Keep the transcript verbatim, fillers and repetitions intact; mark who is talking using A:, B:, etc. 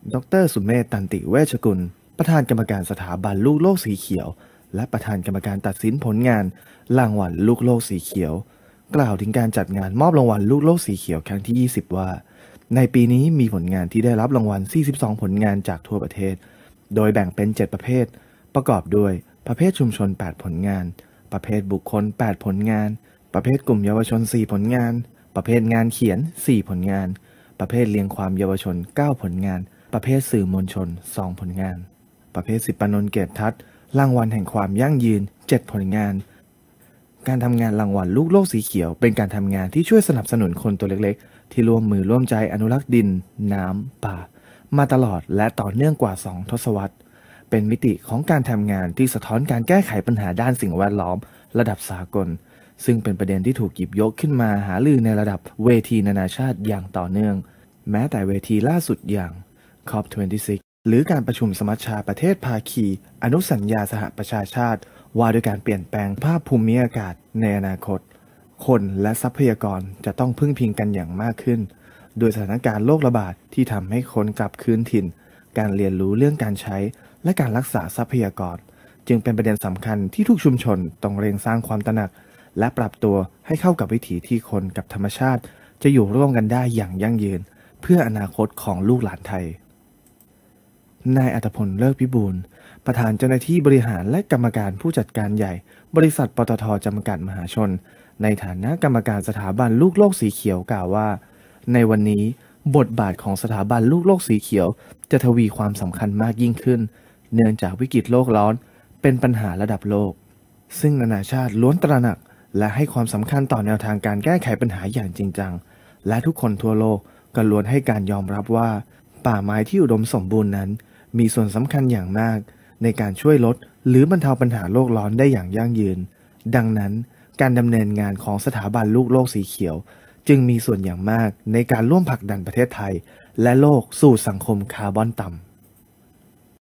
A: ดรสุเมธ ตันติเวชกุลประธานกรรมการสถาบันลูกโลกสีเขียวและประธานกรรมการตัดสินผลงานรางวัลลูกโลกสีเขียวกล่าวถึงการจัดงานมอบรางวัลลูกโลกสีเขียวครั้งที่ยี่สิบว่าในปีนี้มีผลงานที่ได้รับรางวัลสี่สิบสองผลงานจากทั่วประเทศโดยแบ่งเป็นเจ็ดประเภทประกอบด้วยประเภทชุมชนแปดผลงานประเภทบุคคลแปดผลงานประเภทกลุ่มเยาวชนสี่ผลงานประเภทงานเขียนสี่ผลงานประเภทเรียงความเยาวชนเก้าผลงานประเภทสื่อมวลชนสองผลงานประเภทศิลปานนท์เกตทัศน์รางวัลแห่งความยั่งยืนเจ็ดผลงานการทำงานรางวัลลูกโลกสีเขียวเป็นการทำงานที่ช่วยสนับสนุนคนตัวเล็กๆที่ร่วมมือร่วมใจอนุรักษ์ดินน้ำป่ามาตลอดและต่อเนื่องกว่าสองทศวรรษเป็นมิติของการทำงานที่สะท้อนการแก้ไขปัญหาด้านสิ่งแวดล้อมระดับสากลซึ่งเป็นประเด็นที่ถูกหยิบยกขึ้นมาหารือในระดับเวทีนานาชาติอย่างต่อเนื่องแม้แต่เวทีล่าสุดอย่าง คอป ยี่สิบหก หรือการประชุมสมัชชาประเทศภาคีอนุสัญญาสหประชาชาติว่าด้วยการเปลี่ยนแปลงภาพภูมิอากาศในอนาคตคนและทรัพยากรจะต้องพึ่งพิงกันอย่างมากขึ้นโดยสถานการณ์โรคระบาดที่ทำให้คนกลับคืนถิ่นการเรียนรู้เรื่องการใช้และการรักษาทรัพยากรจึงเป็นประเด็นสำคัญที่ทุกชุมชนต้องเร่งสร้างความตระหนักและปรับตัวให้เข้ากับวิถีที่คนกับธรรมชาติจะอยู่ร่วมกันได้อย่างยั่งยืนเพื่ออนาคตของลูกหลานไทยนายอัตพล เลิศพิบูลย์ประธานเจ้าหน้าที่บริหารและกรรมการผู้จัดการใหญ่บริษัทปตท.จำกัดมหาชนในฐานะกรรมการสถาบันลูกโลกสีเขียวกล่าวว่าในวันนี้บทบาทของสถาบันลูกโลกสีเขียวจะทวีความสำคัญมากยิ่งขึ้นเนื่องจากวิกฤตโลกร้อนเป็นปัญหาระดับโลกซึ่งนานาชาติล้วนตระหนักและให้ความสำคัญต่อแนวทางการแก้ไขปัญหาอย่างจริงจังและทุกคนทั่วโลกก็ล้วนให้การยอมรับว่าป่าไม้ที่อุดมสมบูรณ์นั้นมีส่วนสำคัญอย่างมากในการช่วยลดหรือบรรเทาปัญหาโลกร้อนได้อย่างยั่งยืนดังนั้นการดำเนินงานของสถาบันลูกโลกสีเขียวจึงมีส่วนอย่างมากในการร่วมผลักดันประเทศไทยและโลกสู่สังคมคาร์บอนต่ำ